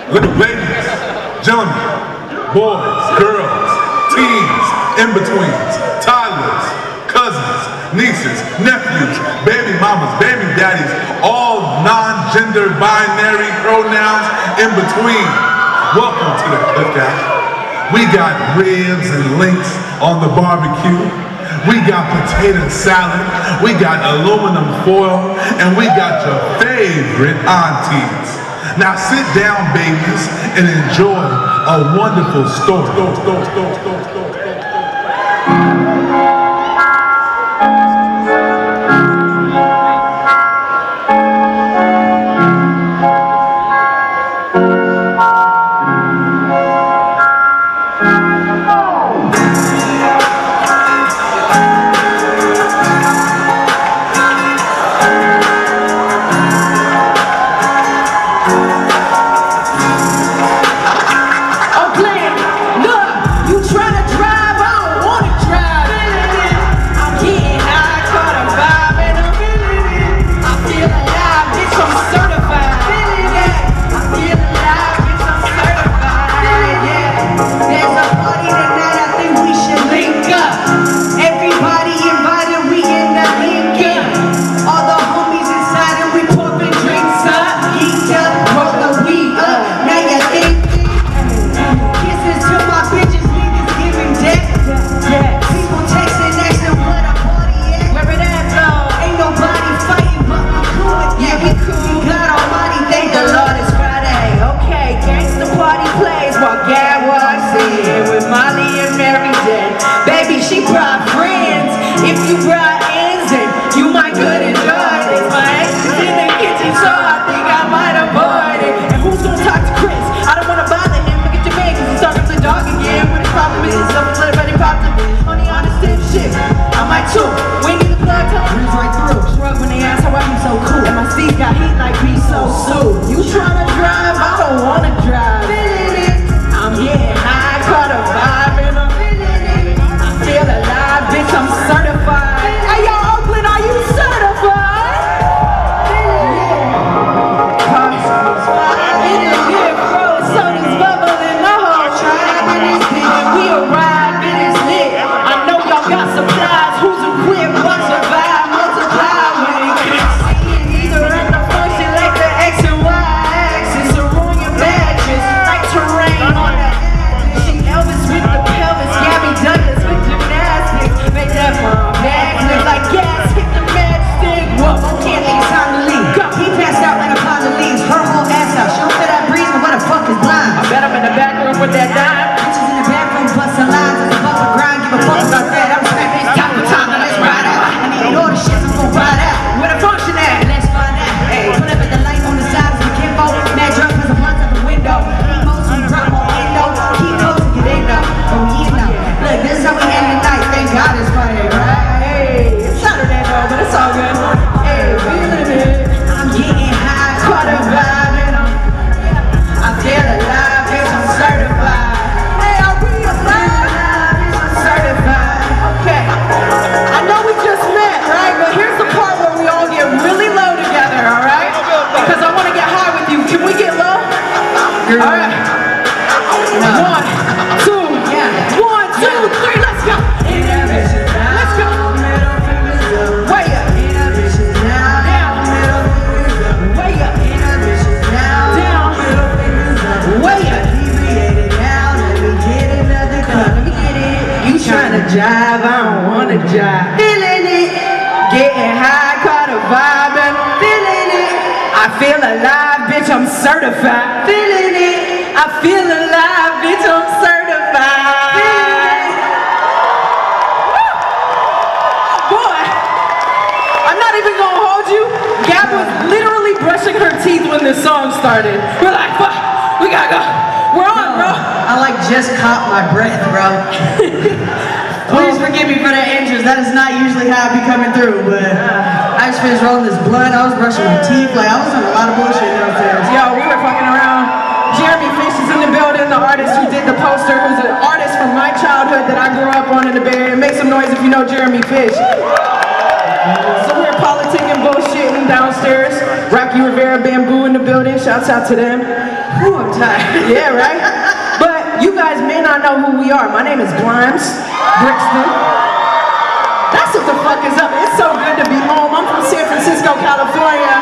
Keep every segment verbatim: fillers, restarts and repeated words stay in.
Ladies, gentlemen, boys, girls, teens, in-betweens, toddlers, cousins, nieces, nephews, baby mamas, baby daddies, all non-gender binary pronouns in between. Welcome to the cookout. We got ribs and links on the barbecue. We got potato salad. We got aluminum foil. And we got your favorite aunties. Now sit down, babies, and enjoy a wonderful story. story, story, story, story, story, story. Jive, I don't wanna jive. Feeling it, getting high, caught a vibe, feeling it. I feel alive, bitch, I'm certified. Feeling it, I feel alive, bitch, I'm certified. Boy, I'm not even gonna hold you. Gab was literally brushing her teeth when this song started. We're like, fuck, we gotta go. We're on, bro. I like just caught my breath, bro. Please forgive me for that entrance. That is not usually how I be coming through, but I just finished rolling this blunt. I was brushing my teeth. Like, I was doing a lot of bullshit downstairs. Yo, we were fucking around. Jeremy Fish is in the building, the artist who did the poster, who's an artist from my childhood that I grew up on in the Bay Area. Make some noise if you know Jeremy Fish. So we're politicking, bullshitting downstairs. Rocky Rivera, Bamboo in the building. Shouts out to them. Ooh, I'm tired. Yeah, right? But you guys may not know who we are. My name is Grimes Brixton. That's what the fuck is up. It's so good to be home. I'm from San Francisco, California.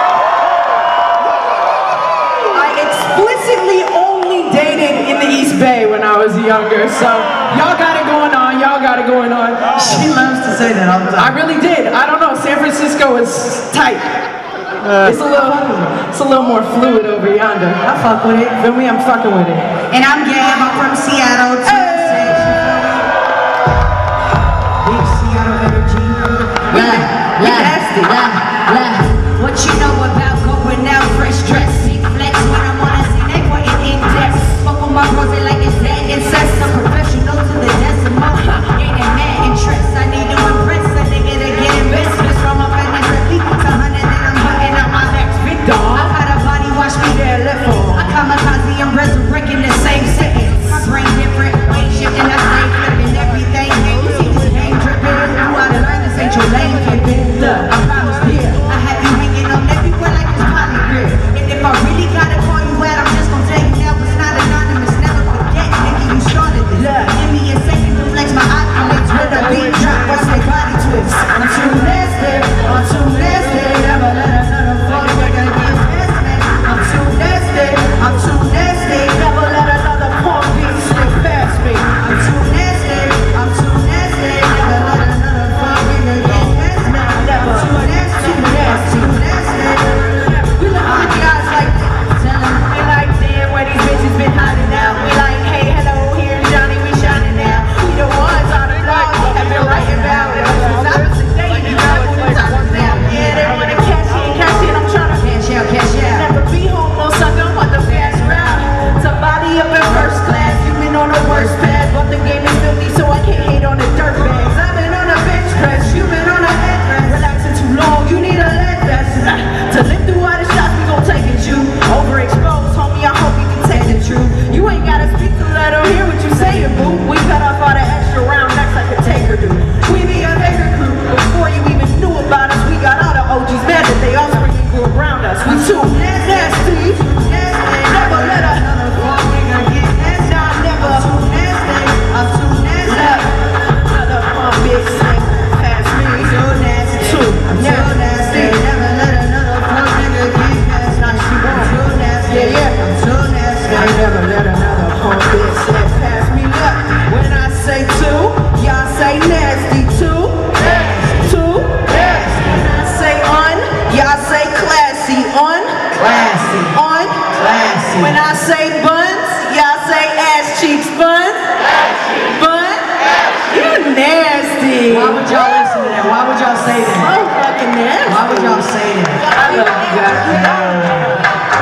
I explicitly only dated in the East Bay when I was younger, so y'all got it going on. Y'all got it going on. She loves to say that all the I time. really did. I don't know. San Francisco is tight. Uh, it's a little, it's a little more fluid over yonder. I fuck with it. Feel me? I'm fucking with it. And I'm Gab. I'm from Seattle. Too. Hey! Big Seattle energy. Yeah, nasty. What you know about going out fresh dress? Big flex when I'm on a scene. They put it in depth. Fuck on my bros, they like it's dead incest. I'm professional to the decimal. Ain't it mad interest? I need to impress a nigga to get investments from a finance at least a hundred. Then I'm hunting out my next big dog. I had a body wash me there, left for. I kamikaze, I'm resurrecting the same sentence. My brain different, weight shifting, I stay flipping everything. Hey, you see this game dripping? You oughta learn this ain't your lane pimping. Look, I promise here, I have you hanging on everywhere like it's poly grip. And if I really gotta call you out, I'm just gonna tell you now it's not anonymous. Never forget, nigga, you started this. Look, give me a second to flex my eyelids when the beat drop, watch my body twist. I'm too nasty, I'm too nasty. Never let another fuck nigga get past me. I'm too nasty, I'm too nasty. Never let another punk bitch slip past me. I'm too nasty, I'm too nasty. Never let another fuck nigga get past me. Never too nasty, too nasty, too nasty. We look at the guys like tell them we like damn where these bitches been hiding out. We like hey hello here's Johnny we shining now. We the ones on the block have been writing about it. I was today you know what I'm talking about. Yeah they wanna cash in, cash in. I'm trying to cash out, cash out. Never be home, no sucker on the fast route. Somebody up in first class, you been on the worst path. But the game is filthy, so I can't hate on the dirt bags. I've been on a bench press, you been on a headrest. Relaxing too long, you need a lead vest. To live through all the shots, we gon' take it, you. Overexposed, homie, I hope you can take the truth. You ain't gotta speak to let her hear what you saying, boo. We cut off all the extra round necks like a taker do. We be a hater crew, before you even knew about us. We got all the O Gs mad that they all springing grew around us. We too nasty, nasty. Never let another fuck nigga get nasty. Nah, never. I'm too nasty, I'm too nasty. Another punk bitch slip past me. Too nasty, too nasty. Never let another fuck nigga get past me. She won't. Too nasty, yeah, yeah. I'm too nasty. I never let another punk bitch slip past me. Look, when I say two, y'all say nasty too. Two, when I say on, y'all say classy. On, classy. On, classy. When I say buns, y'all say ass cheeks. Bun, bun. You nasty. Why would y'all listen to that? Why would y'all say that? So fucking nasty. Why would y'all say that? I love you guys.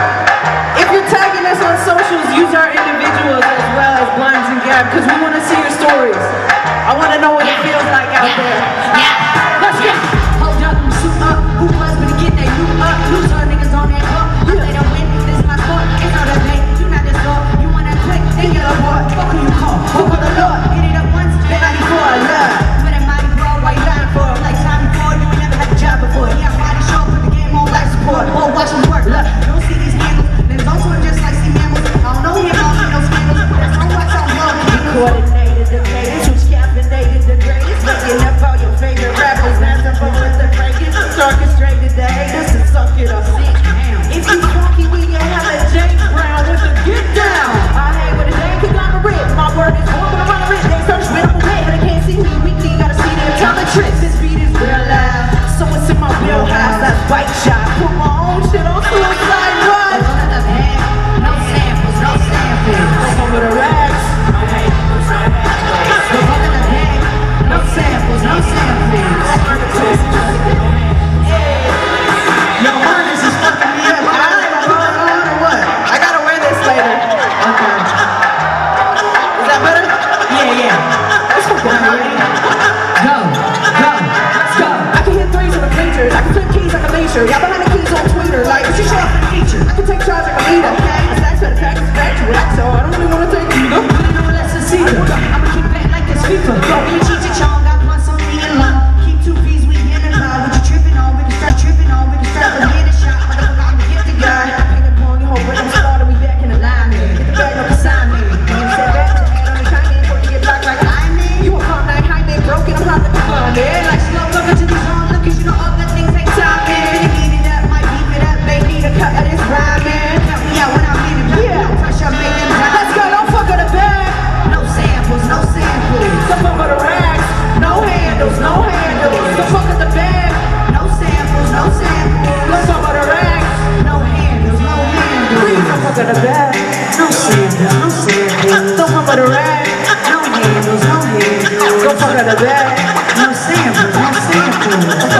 If you're tagging us on socials, use our individuals as well as Blinds and Gab, because we want to see your stories. I want to know what it feels like out there. Let's get Hold up, suit up. Who was gonna get that you up? Loser niggas on that cup. You let them win. This is my sport. It's not a day. You not this dog. You wanna click? Then you're a boy. Fuck who you call. Who for the Lord? Hit it up once. Then I need for a love. With a mighty bro, why you lying for? Like time before, you ain't never had a job before. Yeah, body show, put the game on life support. Oh, watch me work. Look, you don't see these handles. There's also just like see mammals. I don't know him, I don't see no scandals. There's no watch on love. coordinated the greatest, who's caffeinated the greatest. Looking up all your favorite rappers, masterful with the breakers. Orchestrated the haters to suck it up. If you funky, we can have a James Brown with the get down. I hang with a damn conglomerate. My word is more than a moderate. They search me up away, but they can't see me weekly. Gotta see their talent tricks. This beat is real loud, so it's in my wheelhouse. That's bite shot. Put my own shit on suicide run. No samples, no samples. Over with the rags. No samples, no samples. Yo, man, this is fucking me up. I ain't gonna hold on or what? I gotta wear this later. Okay. Is that better? Yeah, yeah. That's fucking hurting. Go, go, let's go. I can hit threes with a pager. I can flip keys like a leisure. Y'all behind the keys on Twitter. Like, what you show up for the feature? I can take charge like a leader. Okay. I stacks for the pack, it's back to rack, so I don't really wanna take either. Let's see. I'ma keep back like this FIFA. Go, you cheat your chong, got plus on me and long. Keep two P's, we in and out. What you tripping on? We can start tripping on. We can start with a shot. Motherfucker, I'm the gifted guy. Ping and pong, you hope when I'm started, we back in the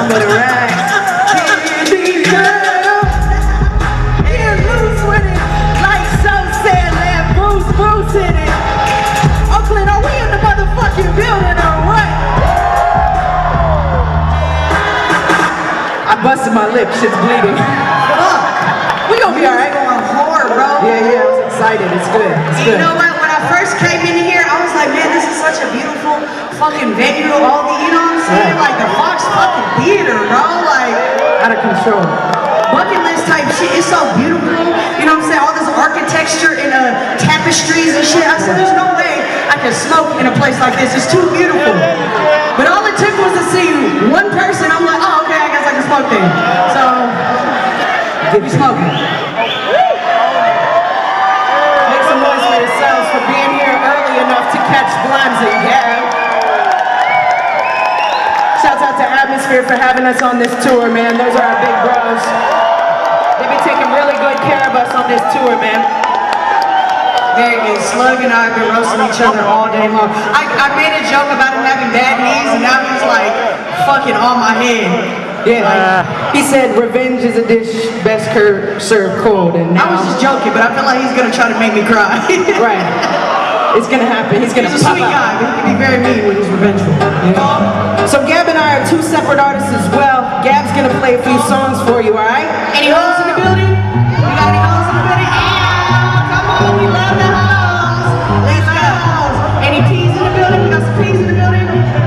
some of the racks. Candy girl, get loose with it. Like so said, let Bruce Bruce hit it. Oakland, are we in the motherfucking building or what? I busted my lip, shit's bleeding. Fuck. We gonna be alright. Going hard, bro. Yeah, yeah, I was excited. It's good. It's You good. know what? When I first came in here, I was like, man, this is such a beautiful fucking venue. All the, you know what I'm saying? Yeah. Like the Fox fucking theater, bro. Like Out of control. bucket list type shit. It's so beautiful. You know what I'm saying? All this architecture and uh, tapestries and shit. I said, there's no way I can smoke in a place like this. It's too beautiful. But all it took was to see one person. I'm like, oh, okay, I guess I can smoke there. So, keep smoking. Make some noise for yourselves for being here early enough to catch Blimes and Gab. Shouts out to Atmosphere for having us on this tour, man. Those are our big bros. They be taking really good care of us on this tour, man. Very good. Slug and I have been roasting each other all day long. I, I made a joke about him having bad knees, and now he's like fucking on my head. Yeah, he said revenge is a dish best cur- served cold, and now I was just joking, but I feel like he's gonna try to make me cry. right. It's gonna happen. He's gonna. He's a pop sweet out. guy, but he can be very mean when he's revengeful. Yeah. So Gab and I are two separate artists as well. Gab's gonna play a few songs for you, all right? Any hoes in the building? We got any hoes in the building? Yeah, come on, we love the hoes. Let's go. Any P's in the building? We got some P's in the building?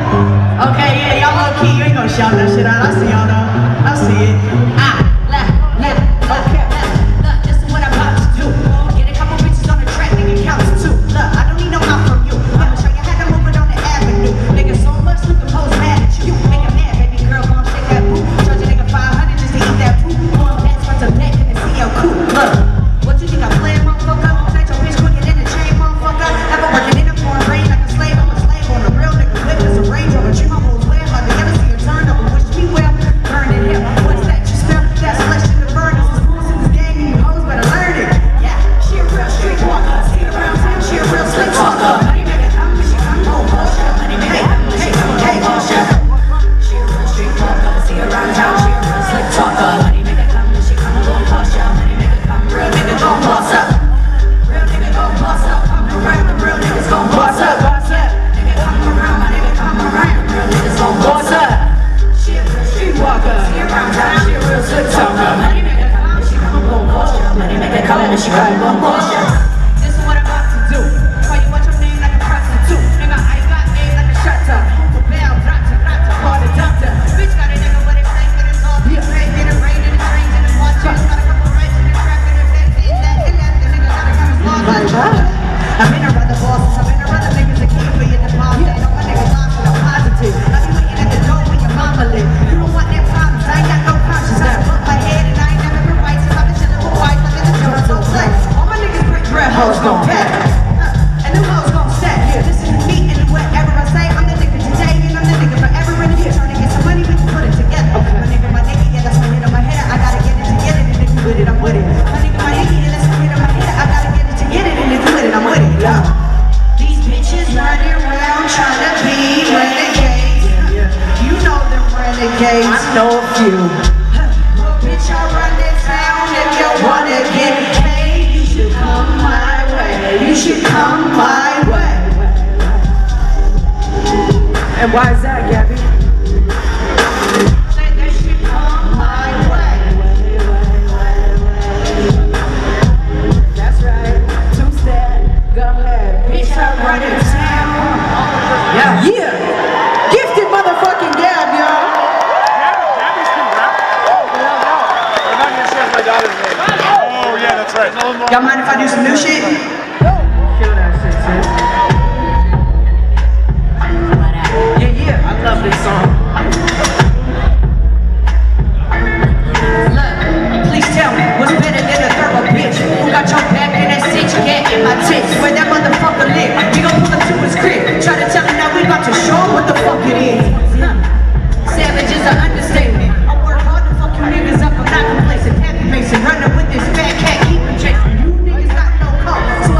Okay, yeah, y'all low key. You ain't gonna shout that shit out. I see y'all though. I see it. Ah, la, la, la, la, la. This is what I'm about to do. Get a couple bitches on the track, nigga, counts two. Look, I don't need no help from you. I'ma show you how to move it on the avenue. Nigga, so much, look, the hoes mad at you. Nigga mad, baby girl, gon' shake that boot. Charge a nigga five hundred just to eat that food. Going back, front to back, and see your cool. Look, what you think I'm playing, motherfucker? Take your bitch quicker than a chain, motherfucker. Ever working in the foreign rain like a slave? I'm a slave on a real nigga whip. It's a Range Rover. Treat my hoes well. Like I never see her turn up and wish me well. Burn it here. What's that you smell? That's flesh in the furnace. It's rules in this game, and you hoes better learn it. Yeah, she a real street walker. See her around town, she a real slick talker. Money maker, come, she come home, bullshit. Money maker, hey, hey, bullshit. She a real street walker. See her around town, she a real slick talker. Money maker, come, she come home, bullshit. Money maker, come, real nigga gon' boss up. Real nigga gon' boss up. Come around, the real niggas gon' boss up. Boss up. Nigga come around, my nigga come around. Real niggas gon' boss up. She a real street walker. See her around town, she a real slick talker. Money maker, come, she come home, bullshit. Money maker, come, she come home, bullshit. This is what I'm about to do. Call you watch your name like a prostitute. Nigga, I got aim like a shutter. Bell, rata, rata, call the doctor. Bitch got a nigga with it, flank with his all. He's rain, get it rain, and it's rain, and it's watching. Got a couple rights in the trap, and it's that, and that, and that. The nigga gotta come as long as I'm in a rather bosses. I'm in a rather niggas a key for your deposit. Know my nigga lost with a positive. I be waiting at the door when your mama live. You don't want them problems, I ain't got no conscience. I put my head and I ain't never been right since I've been chilling with white. Like in the door, so flex. All my niggas break bread, hoes gon' pack. And them hoes gon' stack. Listen to me and whatever I say. I'm the nigga today and I'm the nigga forever. And if you're trying to get some money, we can put it together. My nigga, my nigga, yeah, that's my hit on my head. I gotta get it to get it, and if you with it, I'm with it. My nigga, my nigga, yeah, that's my hit on my head. I gotta get it to get it, and if you with it, I'm with it. Yeah. These bitches running around trying to be renegades. You know them renegades. I know a few. Well, bitch, I run this town. If you wanna get paid, you should come my way. You should come my way. And why is that, Gabby? Say they should come my way. That's right. Two step. Go ahead. Bitch, I run this town. Yeah. Yeah. Gifted motherfucking Gab, y'all. Oh, yeah, that's right. Y'all mind if I do some new shit? Kill that shit, sis. Yeah, yeah. I love this song. Look, please tell me, what's better than a thorough bitch? Who got your back in that cinch, yeah, in my tits? Where that motherfucker live? We gon' pull up to his crib. Try to tell him now we about to show him what the fuck it is. Huh. Savage is an understatement. I work hard to fuck you niggas up, I'm not complacent. Happy Mason running with this fat cat, keep him chasing. You niggas got no call. So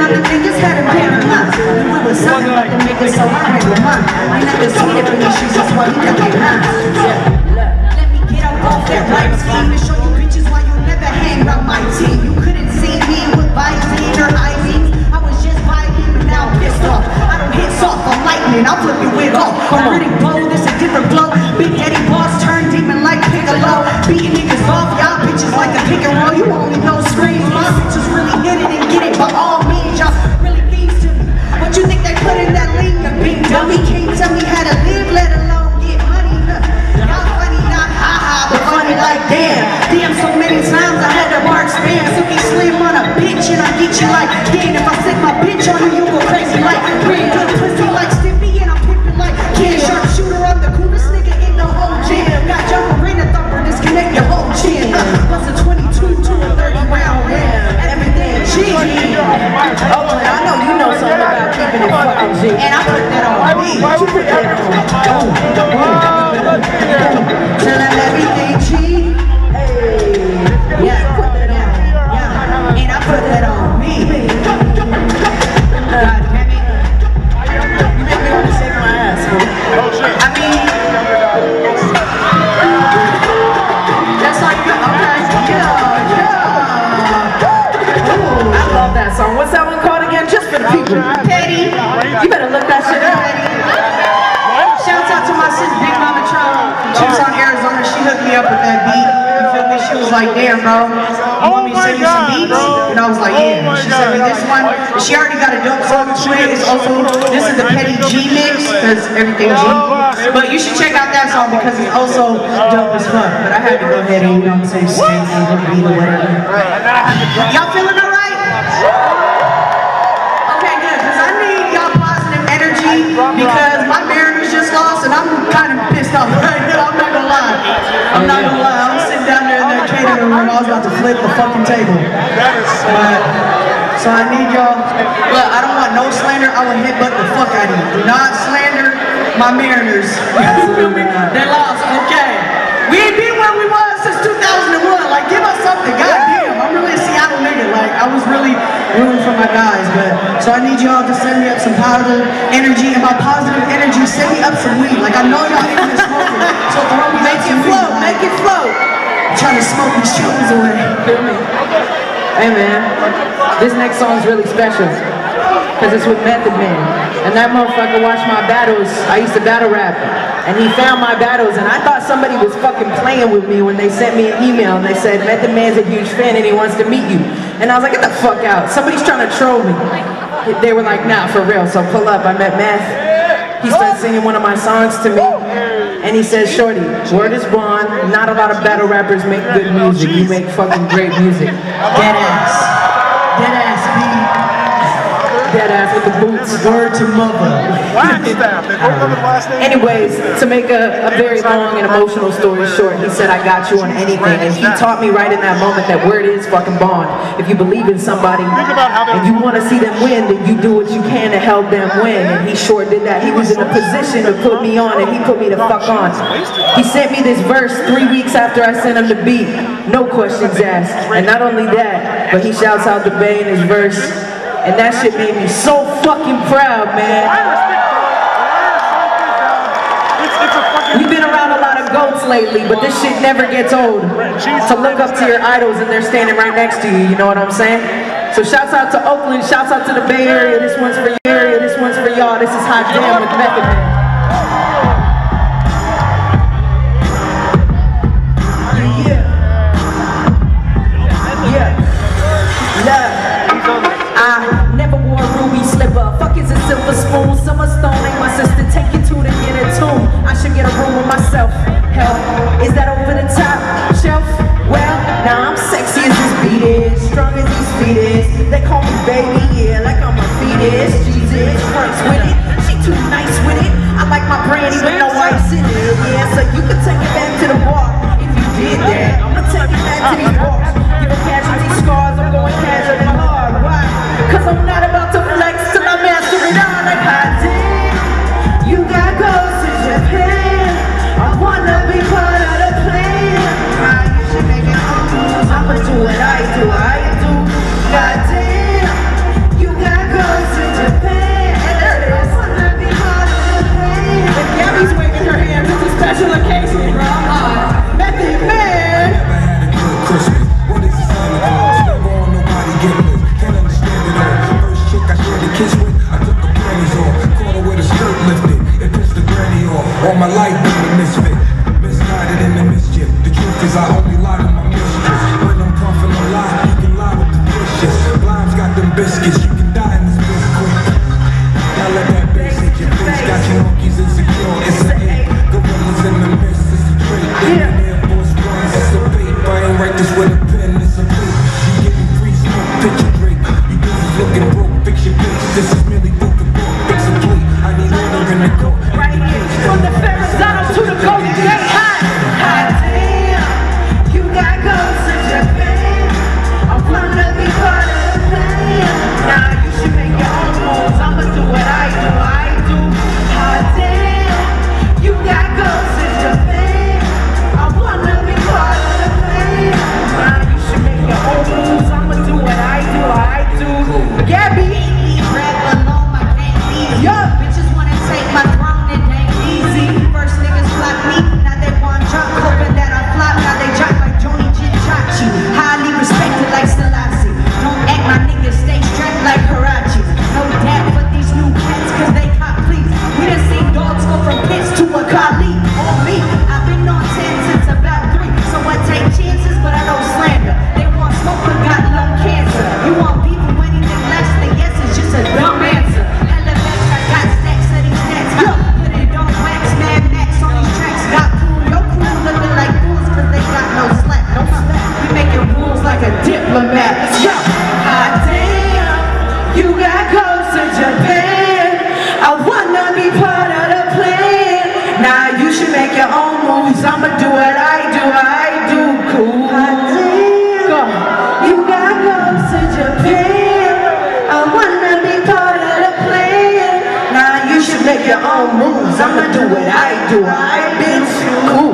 now the niggas had a paralyzed. We was something about the niggas, so I ran with mine. I never seen it from these sheets, that's why we got their lines. Let me get up off that right scheme and show you bitches why you never hang around my team. You couldn't see me with Visine or I Vs. I was just vibing, but now I'm pissed off. I don't hit soft, I'm lightning, I'll flip your wig off. I'm really bold, it's a different blow. Big Daddy Boss turned demon like Piccolo. Beating niggas off, y'all bitches like a pick and roll. You only know screams, my bitches really hit it and get it. By all means, y'all really means to me. What you think they put in that link? A big dummy can't tell me how to live, let alone get money. Y'all funny, not ha-ha, but funny like damn. Damn, so many times I had to mark spam. Silky slim on a bitch and I get you like damn. If I stick my bitch on you, you go crazy like green. Good pussy like Stimpy and I'm pimping like Kid. Sharpshooter, I'm the coolest nigga in the whole gym. Got your arena thumper, disconnect your whole chin. Plus a twenty-two to a thirty round win. Everything G. Oh, and I know you know something about keeping it fucking G. And I put that on me. You put that on. Tell them everything G. Hey. Yeah, put that on. Yeah. And I put that on me. God damn it. You make me want to shake my ass, man. I mean, that's like, okay, yeah, yeah. Ooh. I love that song. What's that one called again? Just for the people. Petty. You better look that shit up. Shouts out to my sis, Big Mama Tron. She was on Arizona. She hooked me up with that beat. You feel me? She was like, damn, bro. You want me to send you some beats? And I was like, yeah. She sent me this one. She already got a dope song to it. It's also, this is the Petty G mix, because everything G. But you should check out that song because it's also dope as fuck. But I had to go ahead and, you know what I'm saying, sing the beat or whatever. Y'all feeling alright? Okay, good. Because I need y'all positive energy because my Mariners just lost and I'm kind of pissed off right now. I'm not gonna lie. I'm not gonna lie. I was sitting down there in that catering room. I was about to flip the fucking table. But, so I need y'all. Look, I don't want no slander. I will headbutt the fuck out of you. Do not slander my Mariners. They lost. Okay. We ain't been where we was since two thousand one. Like, give us something. Goddamn. I'm really a Seattle nigga. Like, I was really rooting for my guys. But so I need y'all to send me up some positive energy, and by positive energy, send me up some weed. Like, I know y'all into this smoking. So throw me Make it float. Make it float. I'm trying to smoke these children away. Feel me? Hey man, this next song is really special because it's with Method Man, and that motherfucker watched my battles. I used to battle rap, and he found my battles, and I thought somebody was fucking playing with me when they sent me an email and they said Method Man's a huge fan and he wants to meet you. And I was like, get the fuck out! Somebody's trying to troll me. They were like, nah, for real. So pull up. I met Meth. He started singing one of my songs to me. And he says, shorty, word is bond, not a lot of battle rappers make good music. You make fucking great music. Dead ass. Dead ass beat. Dead ass with the boots. Word to mother. Anyways, to make a, a very long and emotional story short, he said, I got you on anything. And he taught me right in that moment that word is fucking bond. If you believe in somebody and you want to see them win, then you do what you can to help them win. And he sure did that. He was in a position to put me on, and he put me the fuck on. He sent me this verse three weeks after I sent him the beat. No questions asked. And not only that, but he shouts out the Bay in his verse. And that shit made me so fucking proud, man. We've been around a lot of goats lately, but this shit never gets old. To look up to your idols and they're standing right next to you, you know what I'm saying? So shouts out to Oakland, shouts out to the Bay Area. This one's for your area, this one's for y'all. This is Hot Damn with Method Man. Silver spoon, summer stone ain't my sister. Take you to the inner tomb. I should get a room with myself. Hell, is that over the top shelf? Well, now I'm sexy as this beat is, strong as these feet is. They call me baby, yeah, like I'm a fetus. Jesus, Frank's with it. She too nice with it. I like my brand even though I ain't in it. Yeah, so you can take it back to the bar if you did that. I'ma take it back to these bars. Give a casualty scars. I'm going casual and hard. Why? Cause I'm not about to flex till I master it all. Like hot damn, you got goals to Japan. I wanna be part of the plan. How you should make it home. I'ma do what I do, I do. God damn, you got them biscuits, you can die in this bitch quick. Now let that bass hit your face. Got your monkeys insecure, it's an eight. Gorillas in the mist, it's a trait. Then the Air Force Ones, it's a bait. I ain't write this with a pen, it's a plate. You getting free smoke, picture Drake. You bitches looking broke, fix your bitch. This is merely book and book, fix a plate. I need order in the coat. Right here, from the Ferrazano to the Golden Gate. Hot, hot damn, you got ghosts in Japan. I wanna be part of the plan. Nah, you should make your own moves. I'ma do what I do, I do. Hot damn, you got ghosts in Japan. I wanna be part of the plan. Nah, you should make your own moves. I'ma do what I do, I do. Gabby, Rap alone, my gang easy. Yup. Bitches wanna take my throne, it ain't easy. First niggas block me, now they want drop. Hoping that I flop, now they drop like Johnny Jinchachi. Highly respected like Selassie. Don't act my niggas, stay strapped like Karachi. No dap for these new cats, cause they cop please. We done seen dogs go from pits to a collie. On me, I've been on ten since about three. So I take chances, but I don't slander. They want smoke, but got lung cancer. You want people when anything less than yes, it's just a dumb answer. Hella vex, I got stacks of these stats. Yo, put it on wax, Mad Max on these tracks. Got cool, your crew looking like fools, cause they got no slack. No slack. We making rules like a diplomat. Let's go. hot damn, you got ghosts in Japan. I wanna be part of the plan. Now you should make your own moves. I'ma do what I do, I do. Cool. Hot damn, go. You got ghosts in Japan. I wanna be part of the plan. Now you should make your own moves. I'ma do what I do, I bitch. Cool.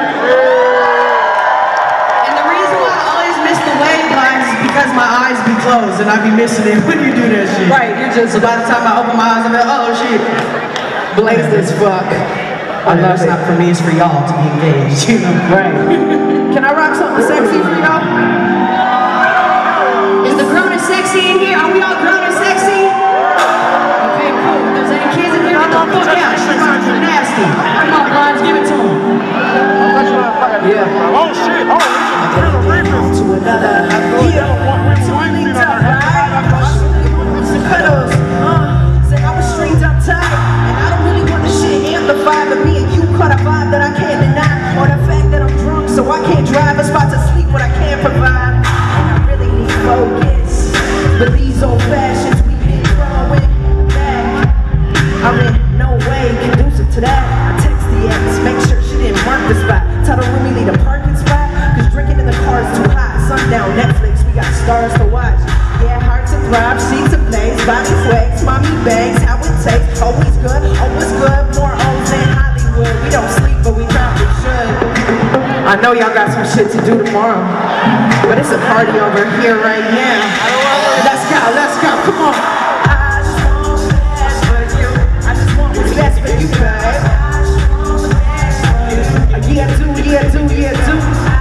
And the reason why I always miss the wave lines is because my eyes be closed and I be missing it when you do that shit. Right, you're just So by the time I open my eyes, I'm like, oh shit. blazed as fuck. I know it's not for me, it's for y'all to be engaged, you know? Right. Can I rock something sexy for y'all? Is the grown and sexy in here? Are we all grown and sexy? Okay, cool. If there's any kids in here, get the fuck out. She's fucking nasty. Come on, Blondes, give it to them. Yeah. Oh shit! Oh, this is real To another. Yeah. Totally tough, right? Some cuddles. Uh, say I was straight up tight. And I don't really want the shit amplified. But me and you caught a vibe that I can't deny. Or the fact that I'm drunk, so I can't drive a spot to sleep what I can't provide. And I really need focus. But these old fashions we been throwing back. I mean, no way conducive to that. I text the ex, make sure she didn't mark the spot. Tell the room we need a parking spot. Cause drinking in the car is too hot. Sundown, Netflix, we got stars to watch. Yeah, hearts to thrive, sheets to blaze, body flex, mommy bangs, how it takes. Always good, always good, more O's than Hollywood. We don't sleep, but we probably should. I know y'all got some shit to do tomorrow, but it's a party over here right now. Let's go, let's go, come on. I just want what's best for you. I just want what's best for you, babe. Yeah, do, yeah, do, yeah, do.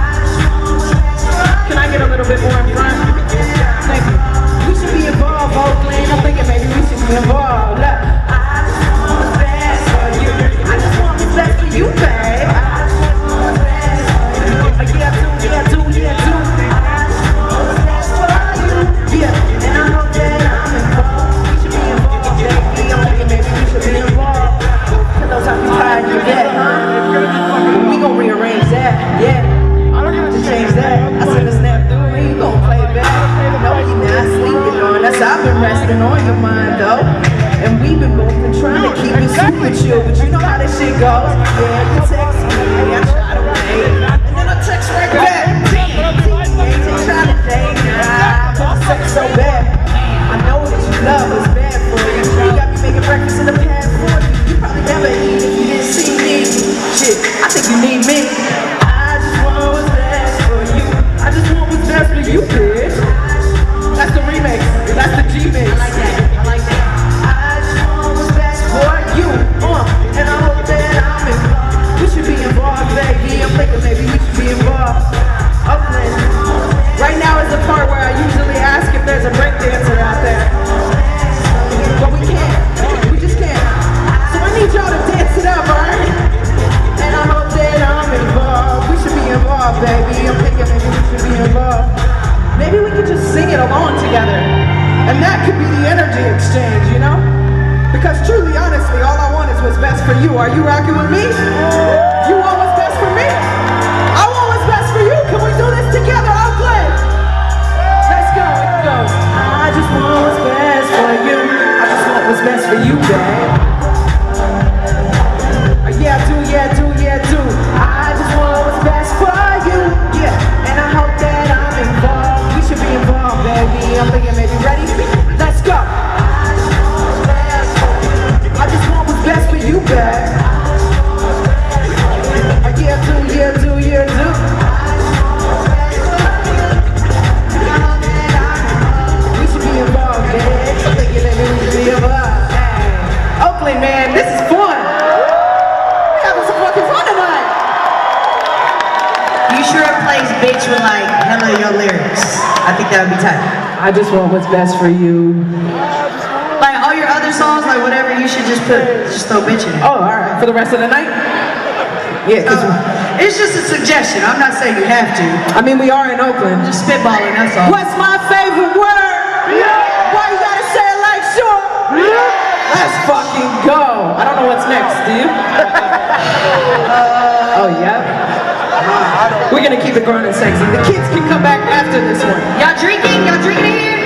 Can I get a little bit more in front? Thank you. We should be involved, Oakland. I'm thinking maybe we should be involved. Look. I just want what's best for you. I just want what's best for you, babe. I just want what's best for you. Yeah, do, yeah, do, yeah, do. I just want what's best for you. Yeah, and I know that I'm involved. We should be involved, baby. I'm thinking maybe we should be involved. Pillows off your tired, you get, huh? We gon' rearrange that, yeah. To change that, I send a snap through me, you gon' play back. No, you not sleeping on us, I've been resting on your mind though. And we've been both been trying to keep it super chill, but you know how this shit goes. Yeah, you text me, I try to wait, and then I text right back. Damn, ain't try to date, nah, but the sex so bad. I know that you love is bad for you. You got me making breakfast in the pad for you. You probably never eat if you didn't see me. Shit, I think you need me. I just want what's best for you. I just want what's best for you, bitch. That's the remix. That's the G-mix. I like that. I like that. I just want what's best for you. Uh, and I hope that I'm involved. We should be involved, baby. I'm thinking maybe we should be involved. Oakland. Right now is the part where I usually ask if there's a breakdown. And that could be the energy exchange, you know? Because truly, honestly, all I want is what's best for you. Are you rocking with me? You want what's best for me? I want what's best for you. Can we do this together, Oakland? Let's go, it goes. I just want what's best for you. I just want what's best for you, babe. Yeah, I do, yeah, I do, yeah, I do. I just want what's best for you. Yeah, and I hope that I'm involved. We should be involved, baby. I'm thinking maybe ready? Let's go. I just want what's best for you, babe. Yeah, I do, yeah, I do, yeah, I do. We should be involved, babe. I'm thinking that we should be involved. Hey. Oakland, man, this is fun. You sure plays bitch with like hella your lyrics? I think that would be tight. I just want what's best for you. Like all your other songs, like whatever, you should just put, just throw bitch in it. Oh, alright. For the rest of the night? Yeah, cause Uh, it's just a suggestion. I'm not saying you have to. I mean, we are in Oakland. Just spitballing, that's all. What's my favorite word? Why you gotta say it like sure? Let's fucking go. I don't know what's next, do you? uh, oh, yeah. We're gonna keep it growing and sexy. The kids can come back after this one. Y'all drinking? Y'all drinking in here?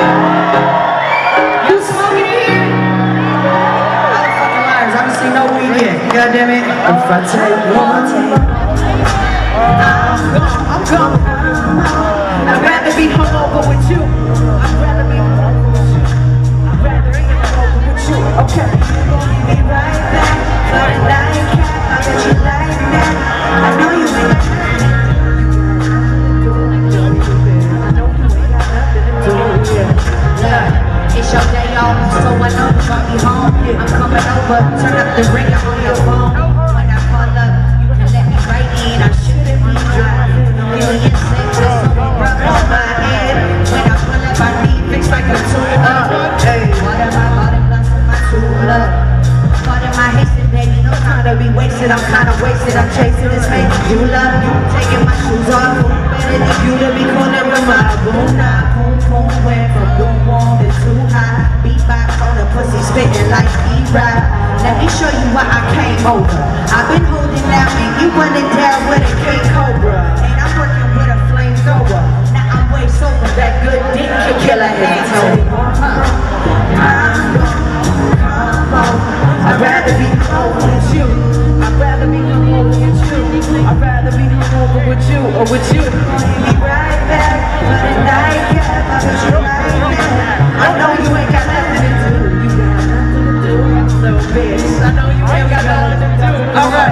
You smoking in here? Motherfucking liars. I haven't seen no weed yet. God damn it. If I take one take, I'm gone, I'm gone. I'd rather be hungover with you. I'd rather be hungover with you. I'd rather be hungover with you. Okay. Be right back. But like that, I bet you like that. I know you ain't got nothing. It's your day off, so I know you brought me home. I'm coming over, turn up the ringer on your phone. When I call up, you can let me right in. I shouldn't be driving. Million six, so rub on my head. When I pull up, I need fix like a tune-up. Hey, what am I bought and blessed with my tune-up? Caught in my hasted, baby, no time to be wasted. I'm kinda wasted, I'm chasing this man. You love you, taking my shoes off. Better than you to be calling with my boom, nah, boom, boom. Went from lukewarm to too high. Beatbox on the pussy, spitting like E-Rap. Let me show you why I came over. I've been holding down and you running down with a King Cobra. And I'm working with a flamethrower. Now I'm way sober, that good dick can kill a asshole. I'd rather be hungover with you. I'd rather be hungover with you. I'd rather be hungover with you or with you. Be right back, but at night, yeah, I bet you right back. I know you ain't got nothing to do. You got nothing to do, little bitch. I know you ain't got nothing to do. All right,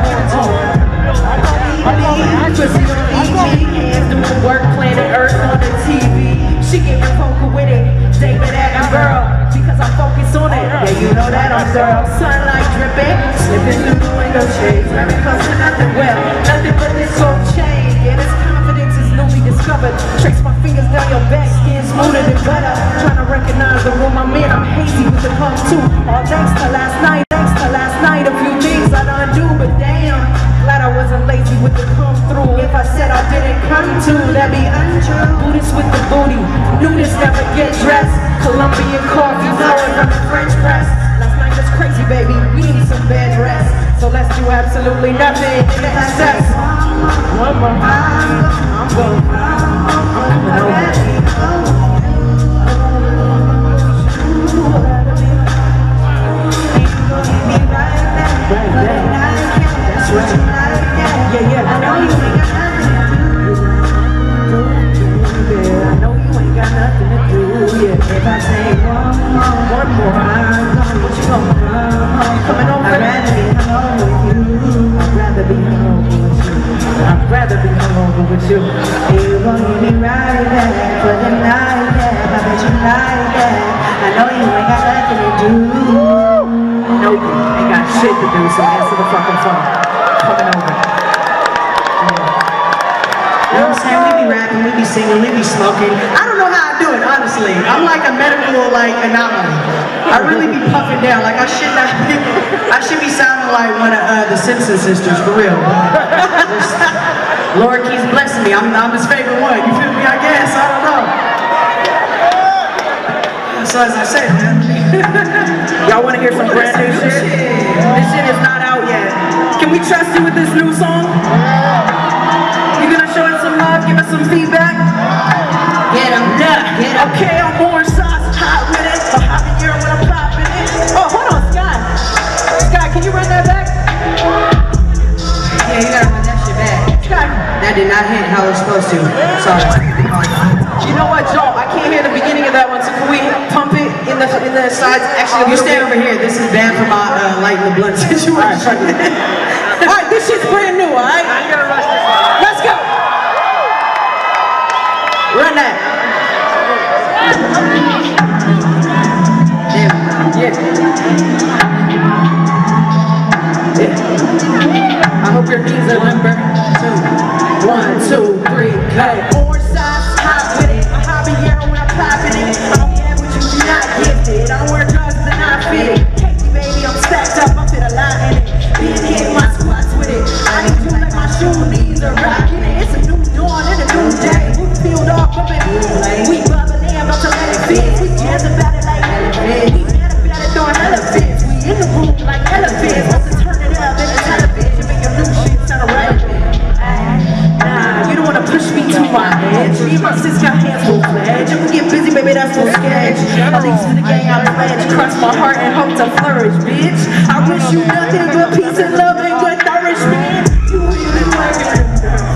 Chrissy on E G, hands doing work, planet Earth on the T V. She getting poker with it, David Attenborough, girl, because I focus on it. Yeah, you know that I'm girl. Sunlight dripping, slipping through the window shades, very close to nothing. Well, nothing but this gold chain. Yeah, this confidence is newly discovered. Trace my fingers down your back, skin smoother than butter. Trying to recognize the room I'm in. I'm hazy with the pump too. All thanks to last night, thanks to last night. A few things I'd undo, but damn, glad I wasn't lazy with the come through. If I said I didn't come to, that'd be untrue. Buddhist with the booty, nudists never get dressed. Colombian coffee, flowing from the French press. Last night was crazy, baby. We need some bed rest. So let's do absolutely nothing. Excess. One more. I'm going. I'm coming over. Right there. That's right. Yeah, yeah. I know you ain't got nothing to do. Yeah, I know you ain't got nothing to do. Yeah. If I say one more, one more, I'm coming. What you gonna do? You coming over? I'd rather be home with you. I'd rather be home with you. I'd rather be home with you. You gonna be right back for the night, yeah. I bet you like that. I know you ain't got nothing to do. No, you ain't got shit to do, so answer the fucking phone. Coming over. You know what I'm saying? We be rapping, we be singing, we be smoking. I don't know how I do it, honestly. I'm like a medical like anomaly. I really be puffing down. Like I should not be, I should be sounding like one of uh, the Simpson sisters, for real. Just, Lord keeps blessing me. I'm, I'm his favorite one. You feel me? I guess. I don't know. So as I said, man. Y'all want to hear some brand new shit? This shit is not out yet. Can we trust you with this new song? You gonna show us some love? Give us some feedback? Get him, Yeah. get him. Okay, I'm more sauce, hot with it. So hot in here when I'm popping it. Oh, hold on, Sky. Sky, can you run that back? Yeah, you gotta run that shit back. Sky. That did not hit how it's supposed to. Sorry. You know what, Joe? I can't hear the beginning of that one, so can we pump it in the in the sides? Actually, You stay over here. This is bad for my uh, lighting the blunt situation. Alright, this shit's brand new, alright? I'm gonna rush this one. Let's go! Run that. Damn. Yeah. Yeah. I hope your knees are limber. Two. One, two, three, hey. Four sides, hot with it. I'm hopping here when I'm popping it. I don't care what you do, not gifted. I don't wear drugs and not fit it. Casey, baby, I'm stacked up, I'm fit a lot in it. Being hit my squats with it. I need you like my shoe knees are rocking it. It's a new dawn and a new day. We peeled off up in moonlight. We bubbling, about to let it fit. We jazz about it like elephants. We mad about it throwing elephants. We in the room like elephants. About to turn it up in the television. Make your new shit sound relevant. Nah, you don't wanna push me to my edge. Me and my sis got hands full pledge. If we get busy, baby, that's no sketch. At least in the gang, I pledge. Cross my heart and hope to flourish, bitch. I wish you nothing but peace and love and good nourishment. You really working.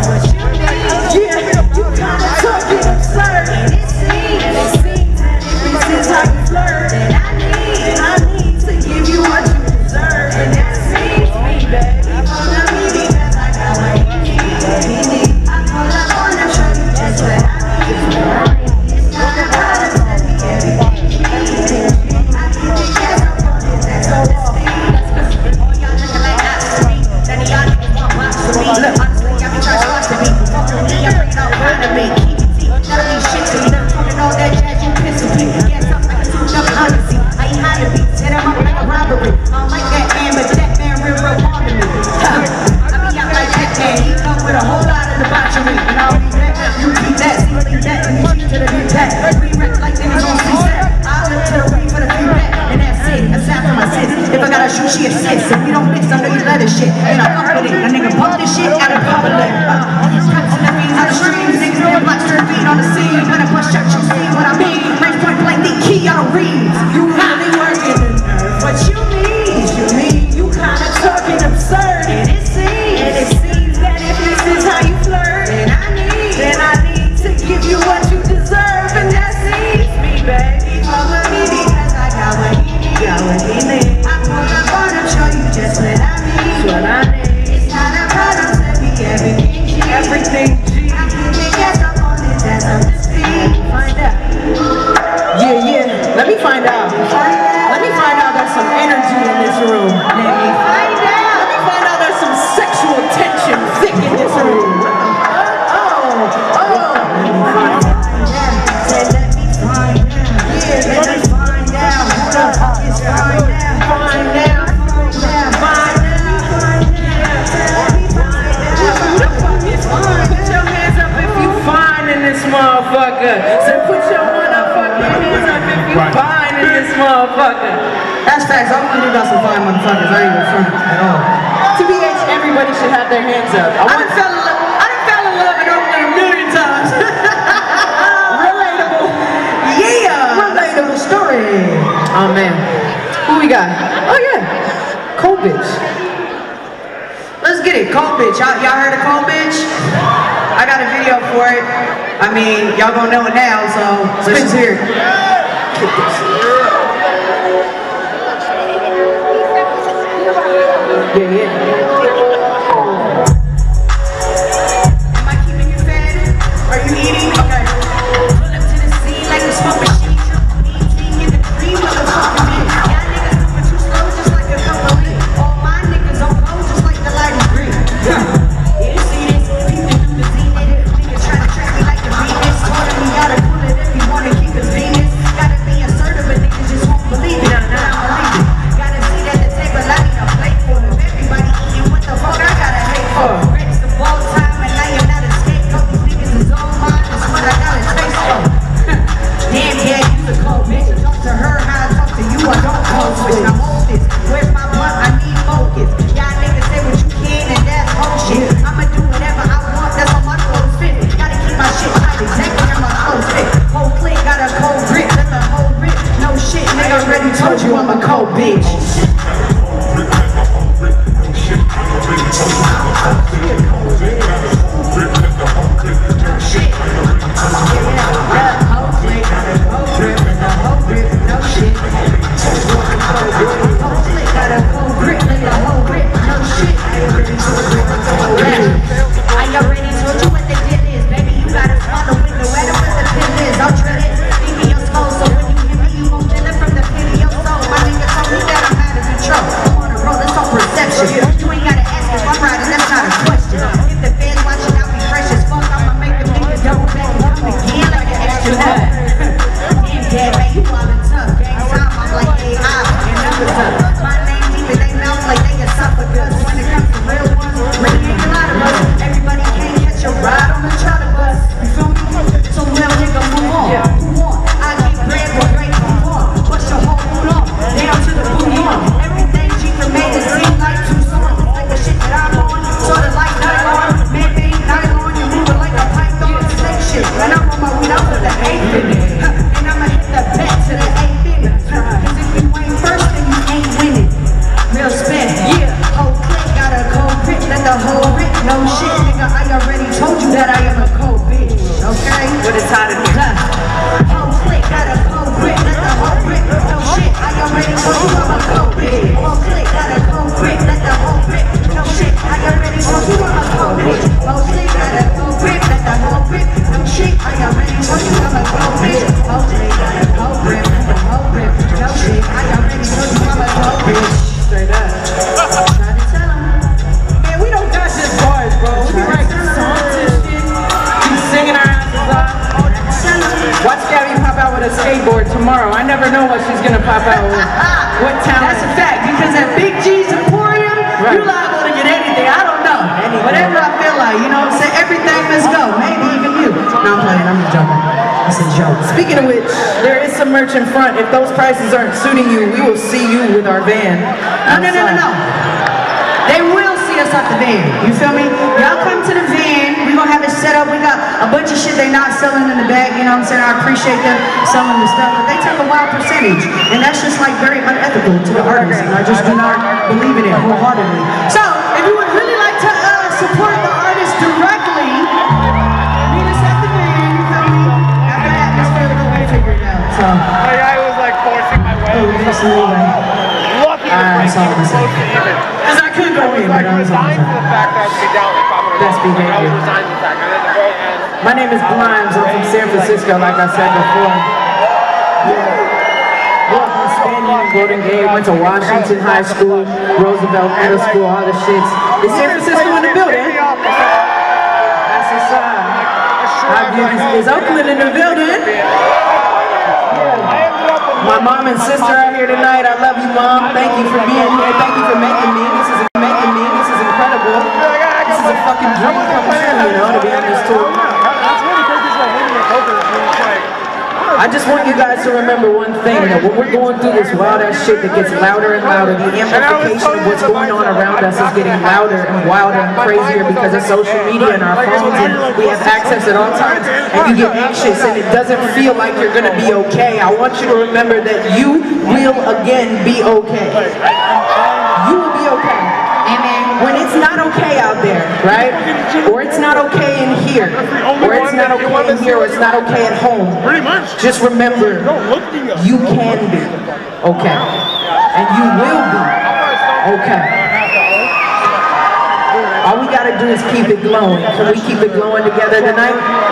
Yeah, you kinda talking absurd. It seems, it seems that if this is how you flirt, then I need, I need to give you what you deserve. And that seems me, baby. Follow me because I got what you need. What you need. I pull up on the show you just what I need. It's not a problem, send me everything. I think you get up on it, that's all it's me. All y'all looking like that to me. None of y'all niggas want box to me. Look, honestly, y'all be trying to watch me. Fuck with me, I bring it all around to me. Keep it deep, none of these shit to me. Never talking all that jazz, you pissing me. Get something like a tuned up Odyssey. I ain't high to beats, hit 'em up like a robbery. I don't like that man, but that man real real warm to me. Huh. I be out like that man, he come with a whole lot of debauchery. And I'll be that, you keep that, see what they that, and you keep to the beat that. We wreck like niggas on C set. I'll look to the ring for the feedback, and that's it. That's after my sis. If I gotta shoot, she assists. If we don't mix, I know you let this shit. And I fuck with it. The nigga pump this shit out of public. Cuts in the beans out of streams. Niggas know black stir beat on the scene. When I push up, you see what I mean. Range point blank, the key out of reads. You really working the nerve. What you mean? You mean you kinda talking absurd. And it seems, and it seems that if this is how you flirt, then I need, then I need to give you what you deserve. And that seems me, baby. Follow me because I got what he needs. Got what he needs. I pull up on him, show you just what I need. What I need. It's not a problem, send me everything, G. Everything, G. I can get gas up on it, that's up to speed. Find out. Yeah, yeah. Let me find out. Let me find out there's some energy in this room. Let me find out. Let me find out there's some sexual tension thick in this room. Oh, oh. Let me find out. Say, let me find out. Yeah, let me find out. Who the fuck is find out? Find out. Find out. Find out. Find out. Let me find out. Who the fuck is find out? Put your hands up if you find in this motherfucker. So put your motherfucking hands up if you find in this motherfucker. That's facts. I want to about some fine motherfuckers. I ain't gonna front at all. To be H, everybody should have their hands up. I I want done fell in love. I done fell in love with Oakland a million times. relatable. Yeah. Relatable story. Oh man. Who we got? Oh yeah. Cold bitch. Let's get it. Cold bitch. Y'all, y'all heard of Cold bitch? I got a video for it. I mean, y'all gonna know it now, so let's just hear it. Kick this. Yeah, yeah. Am I keeping you fed? Are you eating? Okay. Pull up to the scene like a smoke machine. Triple B T in the cream, motherfucking me. Y'all niggas moving too slow, just like a couple of me. All my niggas on go, just like the light is green. Yeah. You see this? Peeping through the zenith. Niggas trying to track me like the Venus. Told him he gotta pull it if he wanna keep his Venus. Gotta be assertive, but niggas just won't believe it. Nah, nah, I believe it. Gotta see that the table, I need a plate full of everybody eating cold bitch. Tomorrow, I never know what she's gonna pop out with. What talent? That's a fact, because at Big G's Emporium, right. You're liable to get anything. I don't know. Anything. Whatever I feel like, you know what I'm saying? Everything must go. Maybe even you. No, I'm playing. I'm just joking. It's a joke. Speaking of which, there is some merch in front. If those prices aren't suiting you, we will see you with our van. No, no, no, no, no. They will see us at the van. You feel me? Y'all come to the van. We're gonna have it set up. We got a bunch of shit they not selling in the back. You know what I'm saying? I appreciate them selling the stuff, but they take a wild percentage, and that's just like very unethical to the artists. And I just do not believe in it wholeheartedly. So, if you would really like to uh, support the artist directly, meet us at the van. You feel me? After that, that's where we're gonna figure it out. So. My guy was like forcing my way. Oh, yes, anyway. Lucky to break even close to even. Because I could go in, but I was resigned to the fact that I would be down like popping it Best off. Like, I behavior. was resigned to the fact. And at the very end. My name is Blimes. I'm from San Francisco, like I said before. Grew up in Spaniard, Golden Gate, went to Washington High School, Roosevelt Middle School, all the shits. Is San Francisco in the building? That's what's up. Is Oakland in the building? My mom and sister are here tonight. I love you, Mom. Thank you for being here. Thank you for making me. This is making me. This is incredible. This is a fucking dream come true, you know, to be on this tour. I just want you guys to remember one thing, that when we're going through this wild ass shit that gets louder and louder, the amplification of what's going on around us is getting louder and wilder and crazier because of social media and our phones, and we have access at all times, and you get anxious and it doesn't feel like you're gonna be okay. I want you to remember that you will again be okay. You will be okay. Amen. When it's not okay out there, right? Or it's not okay in here, or it's not okay in here, or it's not okay at home. Pretty much. Just remember, you can be okay, and you will be okay. All we gotta do is keep it glowing. Can we keep it glowing together tonight?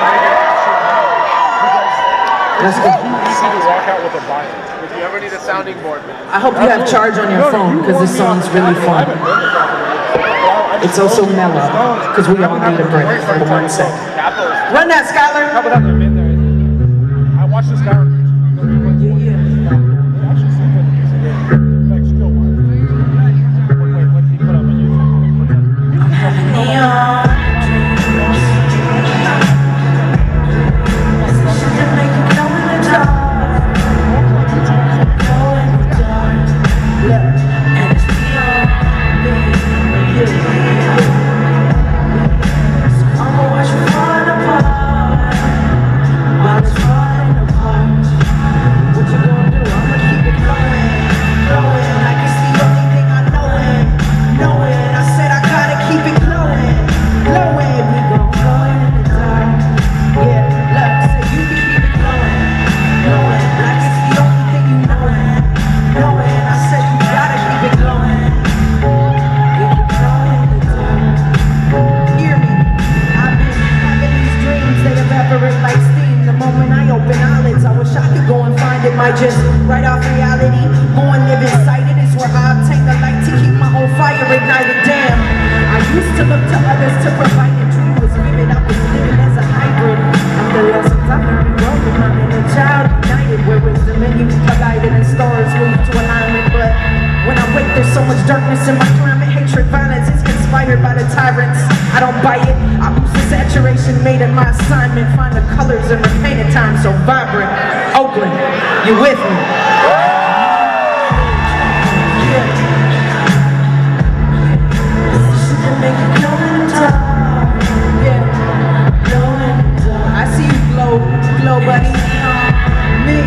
Let's go. If you ever need a sounding board, I hope you have charge on your phone, because this song's really fun. It's also mellow, because we all need a break for one second. Run that, Skylar! I watched this guy. I'ma watch you fall apart while it's falling apart. right off reality. Go and live inside it is where I obtain the light to keep my own fire ignited. Damn, I used to look to others to provide it. Dream was vivid, I was living as a hybrid. I'm the lessons I've learned and grown from my inner child united, where wisdom and youth collided and stars moved to alignment. But when I wake, there's so much darkness in my climate. Hatred, violence is inspired by the tyrants. I don't buy it. I boost the saturation, made it my assignment. Find the colors in the painted time so vibrant. Oakland, you with me? Yeah. Shit that make you glow in the dark. Yeah, glow in the dark. I see you glow, glow, buddy. Me.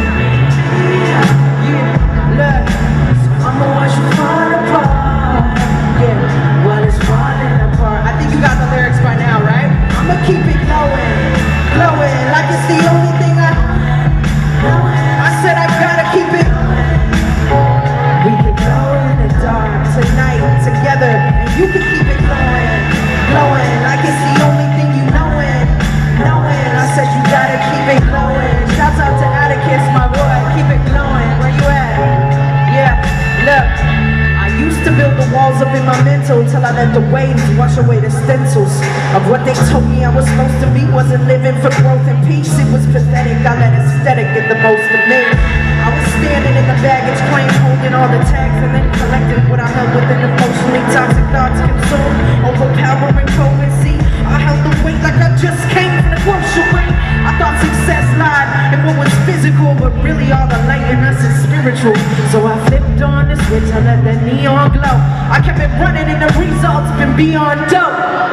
Yeah, look. I'ma watch you fall apart. Yeah, well it's falling apart. I think you got the lyrics by now, right? I'ma keep it glowing, glowing like it's the only thing I. I said I gotta keep it. We can glow in the dark tonight together, and you can keep it glowing, glowing like it's the only thing you knowin', knowing. I said you gotta keep it glowing. Shouts out to Atticus, my boy. Keep it glowing. Where you at? Yeah. Look, I used to build the walls up in my mental till I let the waves wash away the stencils of what they told me I was supposed to be. Wasn't living for growth and peace, it was pathetic. I let aesthetic get the most of me. I was standing in the baggage claim, holding all the tags and then collecting what I held within emotionally toxic thoughts consumed, overpowering potency. I held the weight like I just came from the grocery. I thought success lied in what was physical, but really all the light in us is spiritual. So I flipped on the switch, I let the neon glow. I kept it running and the results been beyond dope.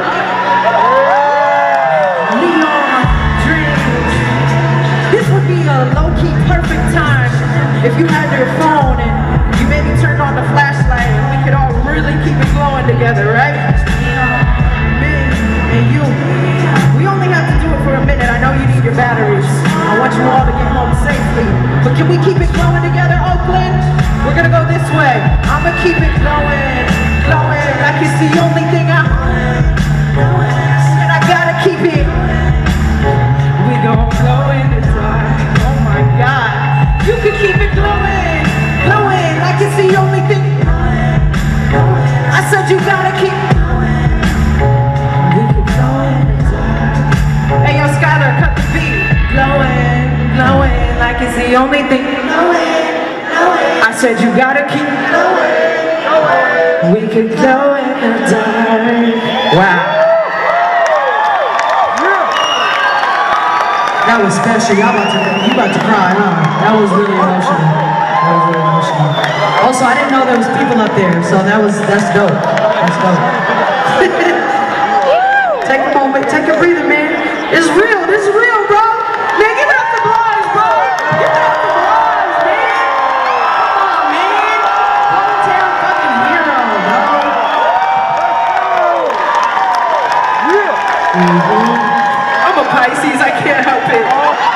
Neon dreams. This would be a low-key perfect time if you had your phone and you maybe turned on the flashlight and we could all really keep it glowing together, right? Me and you. We only have to do it for a minute. I know you need your batteries. I want you all to get home safely. But can we keep it glowing together, Oakland? We're gonna go this way. I'ma keep it glowing, glowing like it's the only thing I said I gotta keep it. We gon' glow in the dark. Oh my God. You can keep it glowing, glowing like it's the only thing. I said you gotta keep. We can glow in the dark. Hey yo, Skylar, cut the beat. Glowing, glowing like it's the only thing. Glowing, glowing. I said you gotta keep glowing, glowing. We can glow in the dark. Wow. That was special. Y'all about to, you about to cry, huh? That was really emotional. That was really emotional. Also, I didn't know there was people up there, so that was, that's dope. That's dope. Take a moment, take a breather, man. It's real, this is real, bro. Man, give it up to Blas, bro. Give it up to Blas, man. Come on, man. Hometown fucking hero, bro. Yeah. Mm-hmm. I'm a Pisces, I can't help it.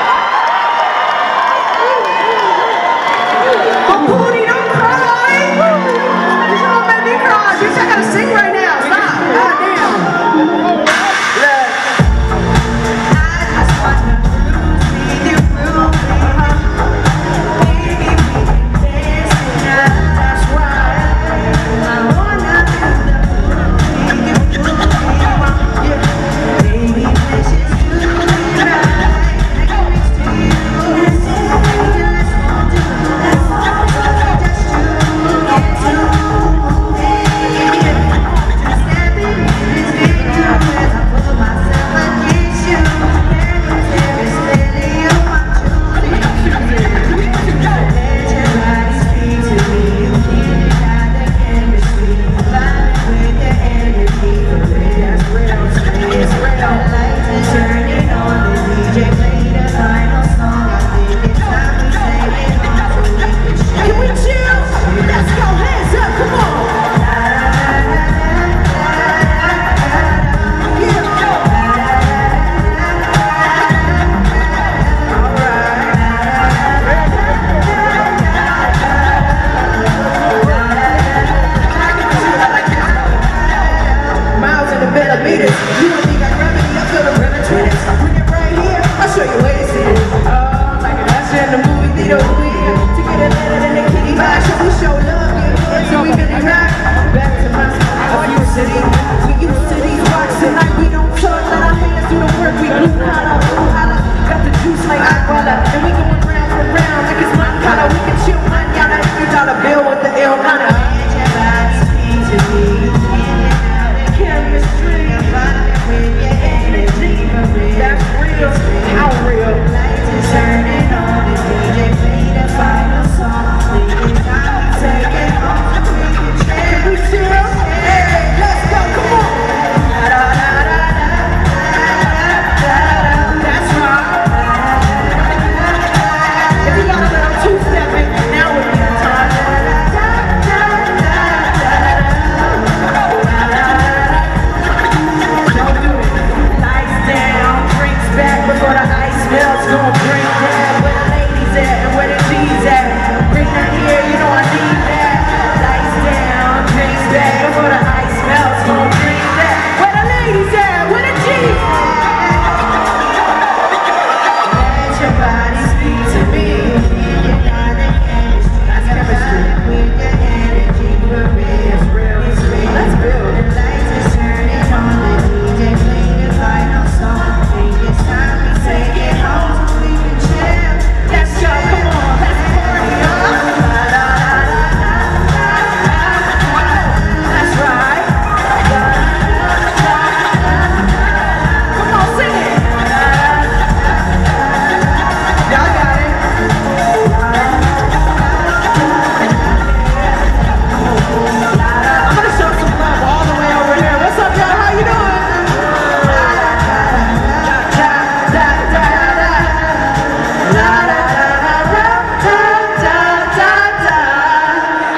Oh, Pootie, don't cry. You don't make me cry. Bitch, I gotta sing right now. Stop. God damn. Look. I just want to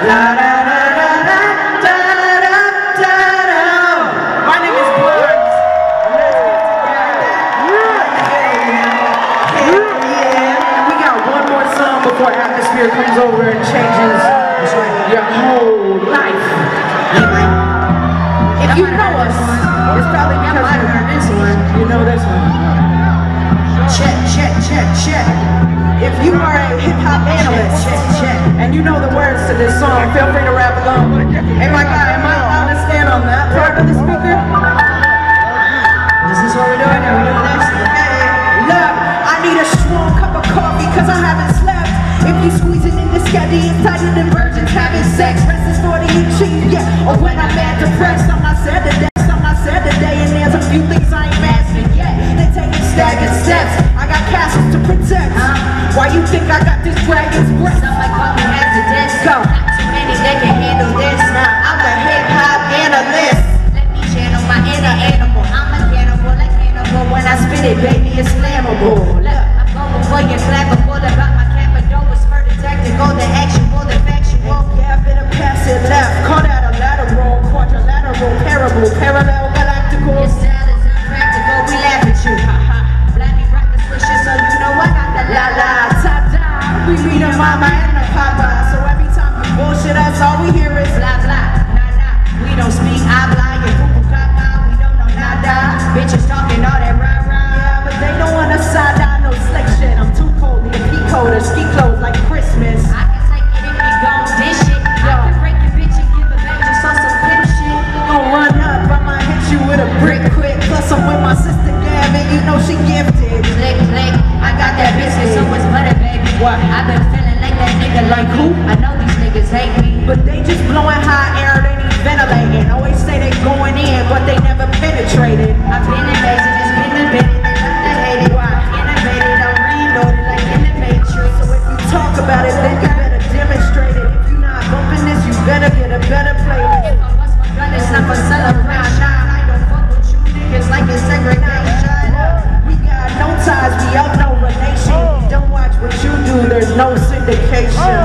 da da da da da da da da da. My name is Blurbs. And we got one more song before Atmosphere comes over and changes your whole life. If you know us, it's probably because I heard this one. You know this one. Check, check, check, check. If you are a hip-hop analyst, check, check, and you know the words to this song, feel free to rap along. Hey, my guy, am I allowed to stand on that part of the speaker? Is this what we're doing? Are we doing this? Okay. Look, I need a strong cup of coffee because I haven't slept. If you squeezing in the sketty, it's tighter than virgins having sex. Rest is for the achieve, yeah. Or when I'm mad depressed, I'm not sad today. I'm not sad today, and there's a few things I ain't mastered yet. They're taking staggered steps. I got castles to protect. Huh? Why you think I got this dragon's breath? Somebody call me hazardous. Go. Not too many that can handle this. Nah, I'm a hip hop analyst. Let me channel my inner animal. I'm a cannibal, like cannibal. When I spit it, baby, it's flammable. Look, I'm going for your clappable about my capital. It's murder tactical, the actual, the factual. Yeah, I better pass it left. Call that a lateral, quadrilateral, parable, parallel, galactical. Your style is unpractical. We laugh at you. Ha ha. Let me rock the swisher so you know I got the la la ta da. We be the mama and the papa. So every time we bullshit us, all we hear is blah blah. Nah nah. We don't speak habla. You poo poo caca. We don't know nada. Bitches talking all that rah rah. Yeah, but they don't wanna side eye no slick shit. I'm too cold. Need a peak coat or ski clothes like Christmas. I can take it if we gon' dish it. I can break your bitch and give a back just on some pimp shit. Gon' run up, I might hit you with a brick quick. Plus I'm with my sister Gavin, you know she gifted. Click click, I got that biscuit so much butter, baby. What? I've been feeling like that nigga like who? I know these niggas hate me, but they just blowing hot air, they need ventilating. Always say they going in, but they never penetrated. I've been amazing, it's been a bit. They love to hate it. Why? Innovated, I'm reloaded like in the Matrix. So if you talk about it, then you better demonstrate it. If you not bumping this, you better get a better playlist. If I bust my gun, it's not for celebration. I don't fuck with you niggas like it's segregation. We got no ties, we have no relation. Don't watch what you do, there's no syndication.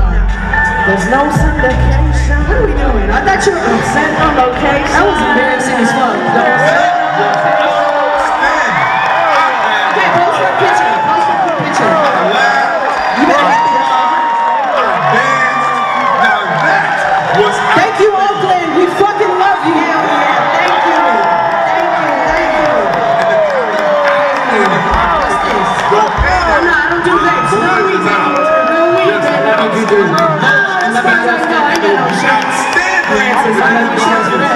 There's no syndication. What are we doing? I thought you were sent on location. That was embarrassing as fuck. Okay, post for a picture. Post for a picture. You better get this. Thank you, Oakland. We fucking love you. Hell yeah. Thank you. Thank you. Thank you. What's this? Oh, no, I don't do that. No weed. No weed. I don't do that. No, that's fine. No, I got no shots. Francis, I have shots for that.